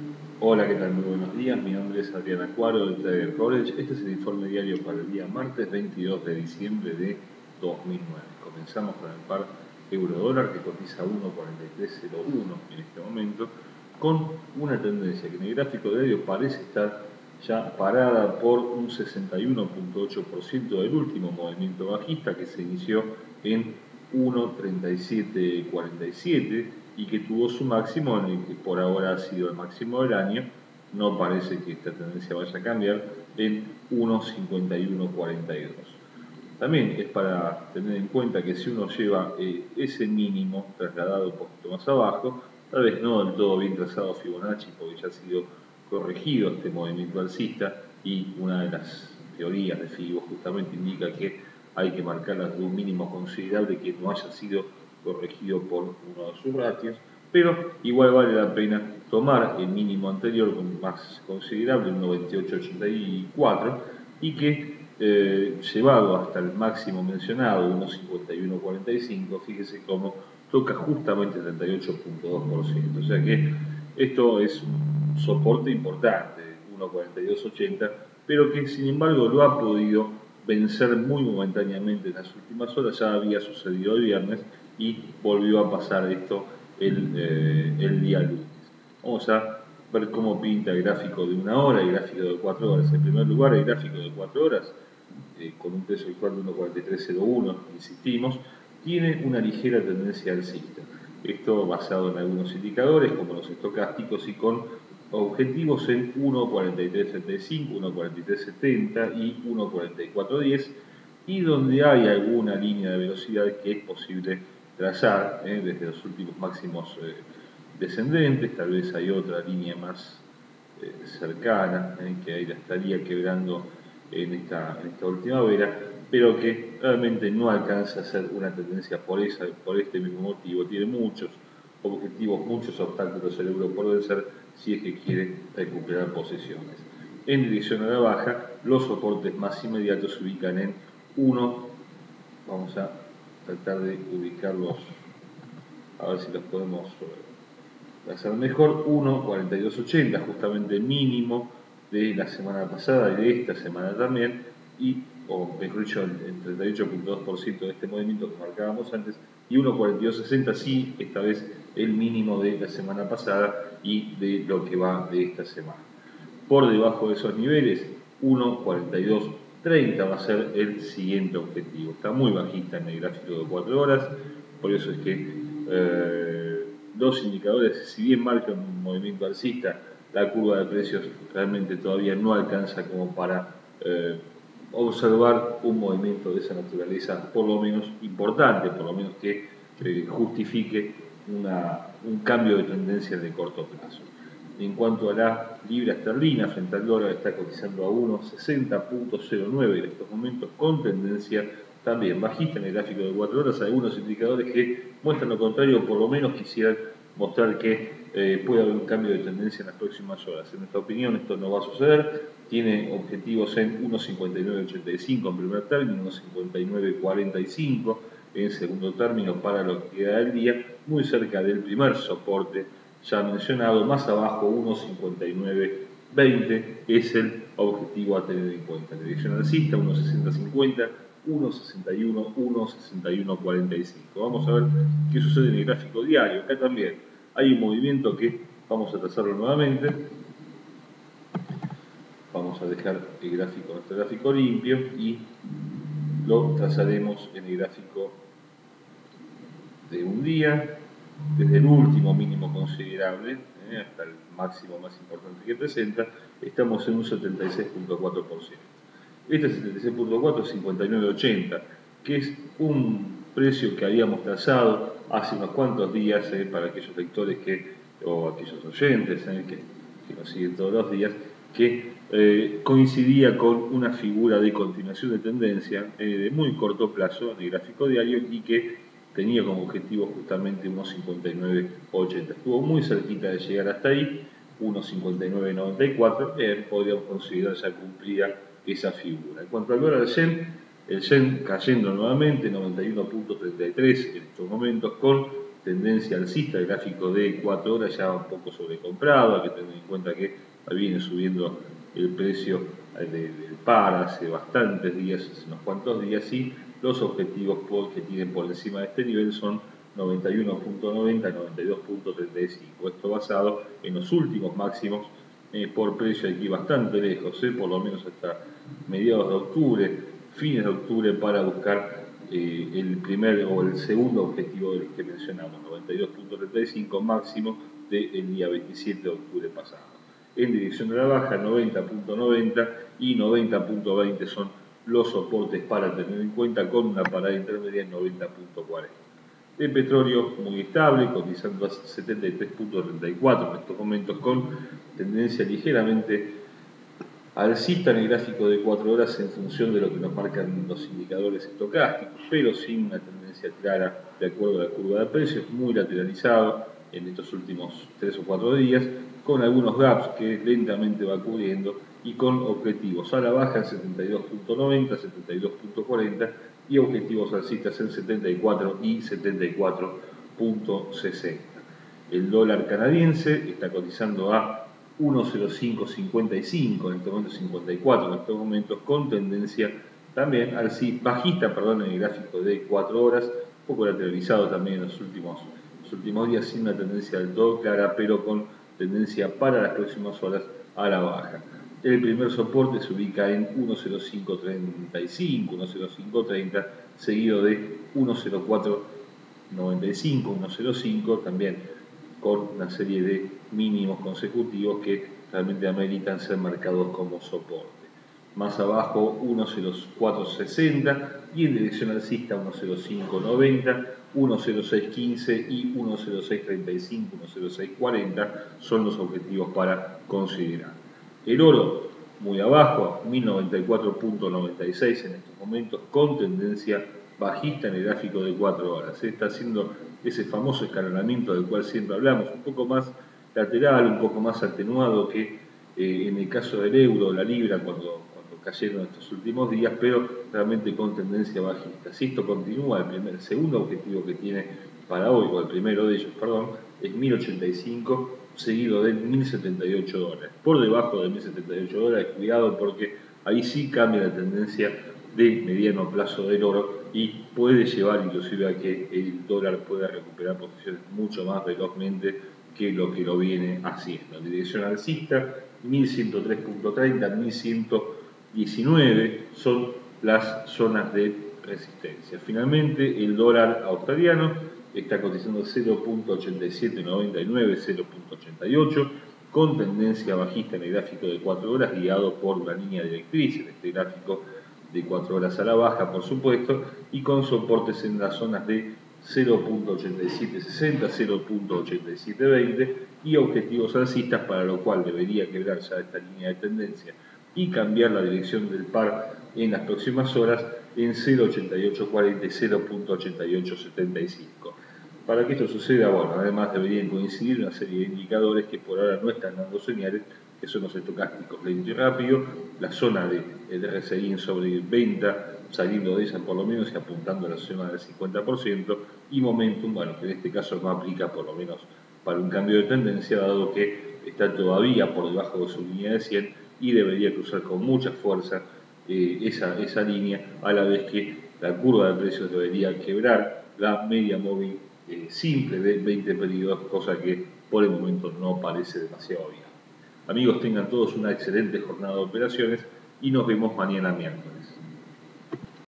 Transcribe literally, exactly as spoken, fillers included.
Hola, ¿qué tal? Muy buenos días. Mi nombre es Adrián Acuaro de Trader College. Este es el informe diario para el día martes veintidós de diciembre de dos mil nueve. Comenzamos con el par euro-dólar que cotiza uno cuarenta y tres cero uno en este momento, con una tendencia que en el gráfico diario parece estar ya parada por un sesenta y uno punto ocho por ciento del último movimiento bajista que se inició en uno treinta y siete cuarenta y siete y que tuvo su máximo en el que por ahora ha sido el máximo del año. No parece que esta tendencia vaya a cambiar en uno cincuenta y uno cuarenta y dos. También es para tener en cuenta que si uno lleva eh, ese mínimo trasladado un poquito más abajo, tal vez no del todo bien trazado Fibonacci porque ya ha sido corregido este movimiento alcista, y una de las teorías de Fibo justamente indica que hay que marcarlas de un mínimo considerable que no haya sido corregido por uno de sus ratios, pero igual vale la pena tomar el mínimo anterior más considerable, el noventa y ocho ochenta y cuatro, y que eh, llevado hasta el máximo mencionado, uno cincuenta y uno cuarenta y cinco, fíjese cómo toca justamente el treinta y ocho punto dos por ciento, o sea que esto es un soporte importante, uno cuarenta y dos ochenta, pero que sin embargo lo ha podido vencer muy momentáneamente en las últimas horas. Ya había sucedido el viernes y volvió a pasar esto el, eh, el día lunes. Vamos a ver cómo pinta el gráfico de una hora y el gráfico de cuatro horas. En primer lugar, el gráfico de cuatro horas, eh, con un precio actual de uno cuarenta y tres cero uno, insistimos, tiene una ligera tendencia alcista. Esto basado en algunos indicadores como los estocásticos y con objetivos en uno cuarenta y tres treinta y cinco, uno cuarenta y tres setenta y uno cuarenta y cuatro diez, y donde hay alguna línea de velocidad que es posible trazar eh, desde los últimos máximos eh, descendentes. Tal vez hay otra línea más eh, cercana eh, que ahí la estaría quebrando en esta, en esta última vela, pero que realmente no alcanza a ser una tendencia por, esa, por este mismo motivo. Tiene muchos objetivos, muchos obstáculos el euro por vencer si es que quiere recuperar posiciones. En dirección a la baja, los soportes más inmediatos se ubican en uno, vamos a tratar de ubicarlos, a ver si los podemos hacer mejor, uno cuarenta y dos ochenta, justamente el mínimo de la semana pasada y de esta semana también, y, o mejor dicho, el treinta y ocho punto dos por ciento de este movimiento que marcábamos antes, y uno cuarenta y dos sesenta, sí, esta vez el mínimo de la semana pasada y de lo que va de esta semana. Por debajo de esos niveles, uno cuarenta y dos treinta va a ser el siguiente objetivo. Está muy bajista en el gráfico de cuatro horas, por eso es que eh, los indicadores, si bien marcan un movimiento alcista, la curva de precios realmente todavía no alcanza como para eh, observar un movimiento de esa naturaleza, por lo menos importante, por lo menos que eh, justifique una, un cambio de tendencia de corto plazo. En cuanto a la libra esterlina frente al dólar, está cotizando a uno sesenta punto cero nueve en estos momentos, con tendencia también bajista en el gráfico de cuatro horas. Algunos indicadores que muestran lo contrario, por lo menos quisieran mostrar que eh, puede haber un cambio de tendencia en las próximas horas. En nuestra opinión esto no va a suceder. Tiene objetivos en uno cincuenta y nueve ochenta y cinco en primer término, uno cincuenta y nueve cuarenta y cinco en segundo término para lo que queda del día, muy cerca del primer soporte ya mencionado. Más abajo, uno cincuenta y nueve veinte es el objetivo a tener en cuenta. La dirección alcista, uno sesenta cincuenta, uno sesenta y uno, uno sesenta y uno cuarenta y cinco. Vamos a ver qué sucede en el gráfico diario. Acá también hay un movimiento que vamos a trazarlo nuevamente. Vamos a dejar el gráfico, nuestro gráfico limpio, y lo trazaremos en el gráfico de un día, desde el último mínimo considerable eh, hasta el máximo más importante que presenta. Estamos en un setenta y seis punto cuatro por ciento. Este setenta y seis punto cuatro es cincuenta y nueve ochenta, que es un precio que habíamos trazado hace unos cuantos días eh, para aquellos lectores que, o aquellos oyentes eh, que, que nos siguen todos los días, que eh, coincidía con una figura de continuación de tendencia eh, de muy corto plazo en el gráfico diario, y que tenía como objetivo justamente uno cincuenta y nueve ochenta. Estuvo muy cerquita de llegar hasta ahí, uno cincuenta y nueve noventa y cuatro, eh, podríamos considerar ya cumplida esa figura. En cuanto al dólar yen, el yen cayendo nuevamente, noventa y uno punto treinta y tres en estos momentos, con tendencia alcista, el gráfico de cuatro horas ya un poco sobrecomprado, hay que tener en cuenta que viene subiendo el precio del par hace bastantes días, hace unos cuantos días, y los objetivos que tienen por encima de este nivel son noventa y uno punto noventa, noventa y dos punto treinta y cinco, esto basado en los últimos máximos eh, por precio aquí bastante lejos, eh, por lo menos hasta mediados de octubre, fines de octubre, para buscar eh, el primer o el segundo objetivo de los que mencionamos, noventa y dos punto treinta y cinco máximo del día veintisiete de octubre pasado. En dirección de la baja, noventa punto noventa y noventa punto veinte son los soportes para tener en cuenta, con una parada intermedia en noventa punto cuarenta. El petróleo muy estable, cotizando a setenta y tres punto treinta y cuatro en estos momentos, con tendencia ligeramente alcista en el gráfico de cuatro horas en función de lo que nos marcan los indicadores estocásticos, pero sin una tendencia clara de acuerdo a la curva de precios, muy lateralizado en estos últimos tres o cuatro días, con algunos gaps que lentamente va cubriendo y con objetivos a la baja en setenta y dos punto noventa, setenta y dos punto cuarenta y objetivos alcistas en setenta y cuatro y setenta y cuatro punto sesenta. El dólar canadiense está cotizando a uno cero cinco cincuenta y cinco, en este momento cincuenta y cuatro en estos momentos, con tendencia también alcista, bajista, perdón, en el gráfico de cuatro horas, un poco lateralizado también en los últimos, los últimos días, sin una tendencia del todo clara, pero con tendencia para las próximas horas a la baja. El primer soporte se ubica en uno cero cinco treinta y cinco, uno cero cinco treinta, seguido de uno cero cuatro noventa y cinco, uno cero cinco, también con una serie de mínimos consecutivos que realmente ameritan ser marcados como soporte. Más abajo uno cero cuatro sesenta y en dirección alcista uno cero cinco noventa, uno cero seis quince y uno cero seis treinta y cinco, uno cero seis cuarenta son los objetivos para considerar. El oro muy abajo, mil noventa y cuatro punto noventa y seis en estos momentos, con tendencia bajista en el gráfico de cuatro horas. Se está haciendo ese famoso escalonamiento del cual siempre hablamos, un poco más lateral, un poco más atenuado que eh, en el caso del euro, la libra, cuando, cuando cayeron estos últimos días, pero realmente con tendencia bajista. Si esto continúa, el, primer, el segundo objetivo que tiene para hoy, o el primero de ellos, perdón, es mil ochenta y cinco, seguido de mil setenta y ocho dólares. Por debajo de mil setenta y ocho dólares, cuidado, porque ahí sí cambia la tendencia de mediano plazo del oro y puede llevar inclusive a que el dólar pueda recuperar posiciones mucho más velozmente que lo que lo viene haciendo. En dirección alcista, mil ciento tres punto treinta, mil ciento diecinueve son las zonas de resistencia. Finalmente, el dólar australiano está cotizando cero punto ochenta y siete noventa y nueve, cero punto ochenta y ocho, con tendencia bajista en el gráfico de cuatro horas, guiado por una línea directriz en este gráfico de cuatro horas a la baja, por supuesto, y con soportes en las zonas de cero punto ochenta y siete sesenta, cero punto ochenta y siete veinte y objetivos alcistas, para lo cual debería quebrar ya esta línea de tendencia y cambiar la dirección del par en las próximas horas en cero punto ochenta y ocho cuarenta y cero punto ochenta y ocho setenta y cinco. Para que esto suceda, bueno, además deberían coincidir una serie de indicadores que por ahora no están dando señales, que son los estocásticos lento y rápido, la zona de, de R S I en sobreventa, saliendo de ella por lo menos y apuntando a la zona del cincuenta por ciento, y momentum, bueno, que en este caso no aplica por lo menos para un cambio de tendencia, dado que está todavía por debajo de su línea de cien y debería cruzar con mucha fuerza eh, esa, esa línea, a la vez que la curva de precios debería quebrar la media móvil eh, simple de veinte periodos, cosa que por el momento no parece demasiado bien. Amigos, tengan todos una excelente jornada de operaciones y nos vemos mañana miércoles.